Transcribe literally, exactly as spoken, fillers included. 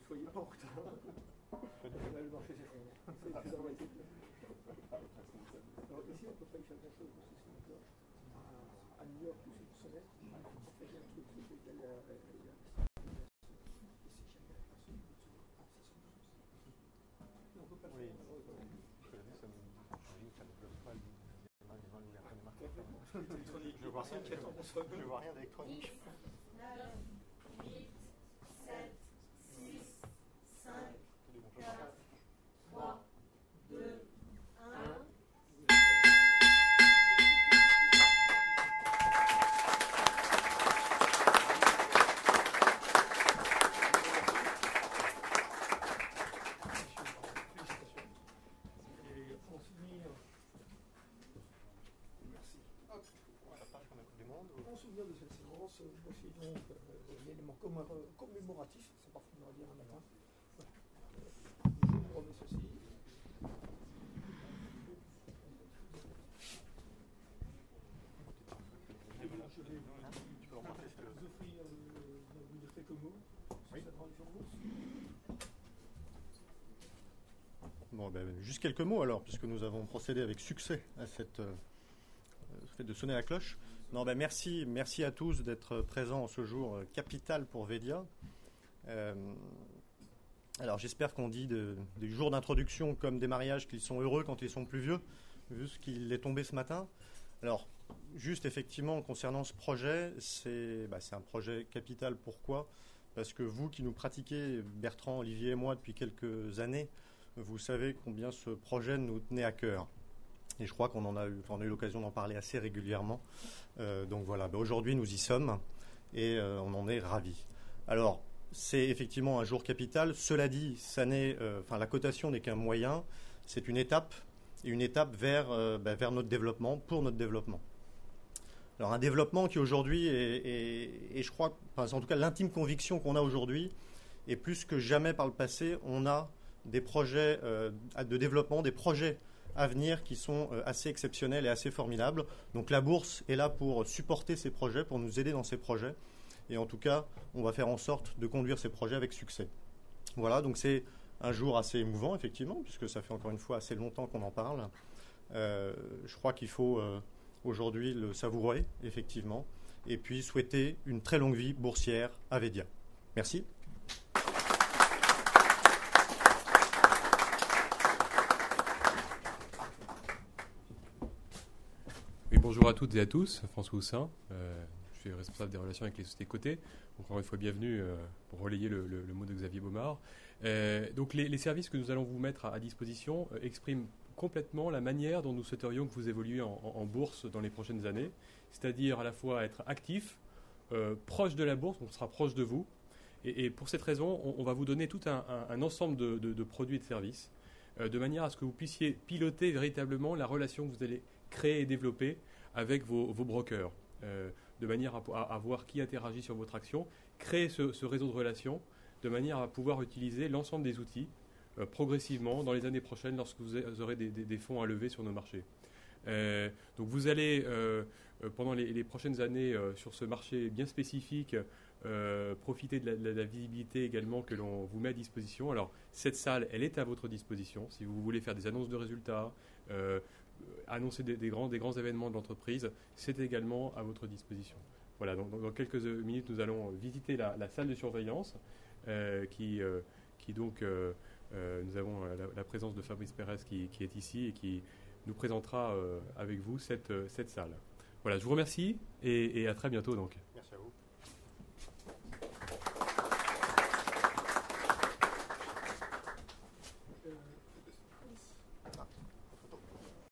soyez pas en retard. Là, le marché s'effondre. C'est plus dramatique. Alors ici, on ne peut pas y faire grand-chose parce que c'est une cloche. À New York, tout c'est sonnet. En fait, il y a un truc, c'est qu'il y a la... On ne peut pas le faire. Je vois rien, je vois rien d'électronique. neuf, huit, sept, six, cinq, quatre, trois, deux, un. En souvenir de cette séance, voici donc euh, l'élément commémoratif, c'est parfois de dire un matin. Voilà. Je vous remets ceci. Je vais vous offrir de quelques mots sur cette transaction de bourse. Bon, ben, juste quelques mots alors, puisque nous avons procédé avec succès à cette euh, fait de sonner la cloche. Non, ben merci, merci à tous d'être présents en ce jour euh, capital pour Wedia. Euh, alors j'espère qu'on dit de, des jours d'introduction comme des mariages qu'ils sont heureux quand ils sont plus vieux, vu ce qu'il est tombé ce matin. Alors, juste effectivement, concernant ce projet, c'est, bah, c'est un projet capital. Pourquoi ? Parce que vous qui nous pratiquez, Bertrand, Olivier et moi, depuis quelques années, vous savez combien ce projet nous tenait à cœur. Et je crois qu'on en a eu, on a eu l'occasion d'en parler assez régulièrement. Euh, donc voilà, ben aujourd'hui nous y sommes et euh, on en est ravis. Alors, c'est effectivement un jour capital. Cela dit, ça n'est, euh, enfin, la cotation n'est qu'un moyen. C'est une étape, et une étape vers, euh, ben, vers notre développement, pour notre développement. Alors un développement qui aujourd'hui est, est, et je crois, enfin, en tout cas l'intime conviction qu'on a aujourd'hui, et plus que jamais par le passé, on a des projets euh, de développement, des projets à venir qui sont assez exceptionnels et assez formidables. Donc la bourse est là pour supporter ces projets, pour nous aider dans ces projets. Et en tout cas, on va faire en sorte de conduire ces projets avec succès. Voilà, donc c'est un jour assez émouvant, effectivement, puisque ça fait encore une fois assez longtemps qu'on en parle. Euh, je crois qu'il faut euh, aujourd'hui le savourer, effectivement, et puis souhaiter une très longue vie boursière à Wedia. Merci. Bonjour à toutes et à tous, François Houssin, euh, je suis responsable des relations avec les sociétés cotées. Encore une fois, bienvenue euh, pour relayer le, le, le mot de Xavier Baumard. Euh, donc les, les services que nous allons vous mettre à, à disposition euh, expriment complètement la manière dont nous souhaiterions que vous évoluiez en, en, en bourse dans les prochaines années, c'est-à-dire à la fois être actif, euh, proche de la bourse, on sera proche de vous, et, et pour cette raison, on, on va vous donner tout un, un, un ensemble de, de, de produits et de services, euh, de manière à ce que vous puissiez piloter véritablement la relation que vous allez créer et développer avec vos, vos brokers, euh, de manière à, à, à voir qui interagit sur votre action, créer ce, ce réseau de relations, de manière à pouvoir utiliser l'ensemble des outils euh, progressivement dans les années prochaines lorsque vous aurez des, des, des fonds à lever sur nos marchés. Euh, donc vous allez, euh, pendant les, les prochaines années, euh, sur ce marché bien spécifique, euh, profiter de la, de la visibilité également que l'on vous met à disposition. Alors cette salle, elle est à votre disposition si vous voulez faire des annonces de résultats, euh, annoncer des, des, grands, des grands événements de l'entreprise, c'est également à votre disposition. Voilà, donc dans quelques minutes, nous allons visiter la, la salle de surveillance euh, qui, euh, qui donc, euh, euh, nous avons la, la présence de Fabrice Pérez qui, qui est ici et qui nous présentera euh, avec vous cette, cette salle. Voilà, je vous remercie et, et à très bientôt donc.